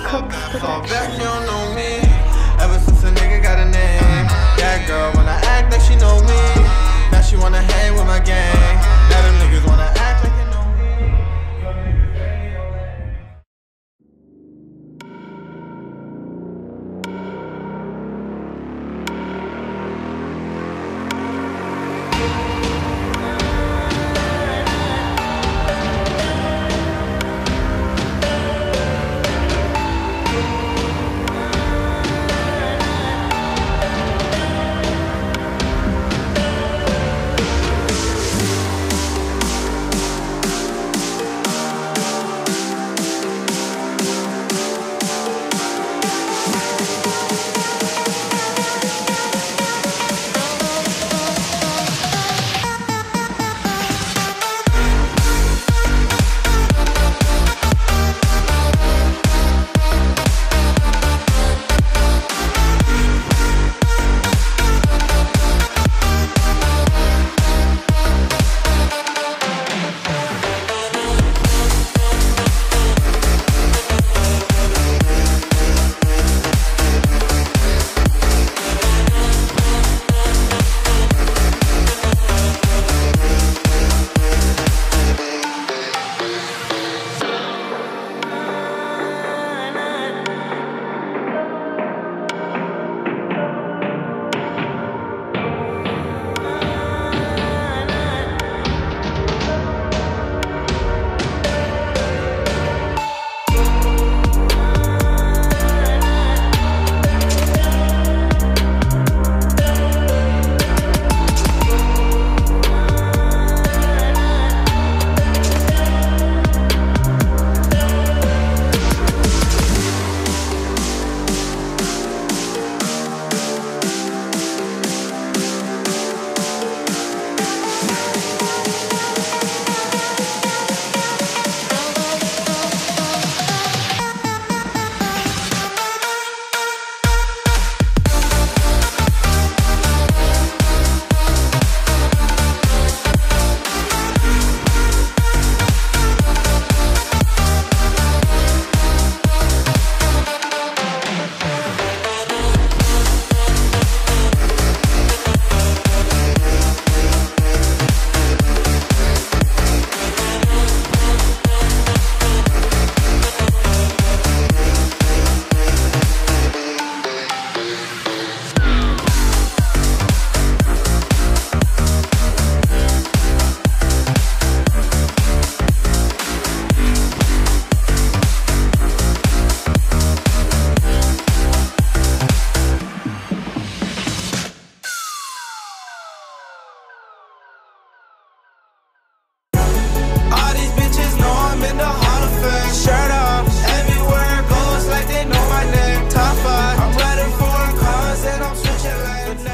Cook Fall Production. back, you don't know me. Ever since a nigga got a name. That girl wanna act like she know me. Now she wanna hang with my gang. Now them niggas wanna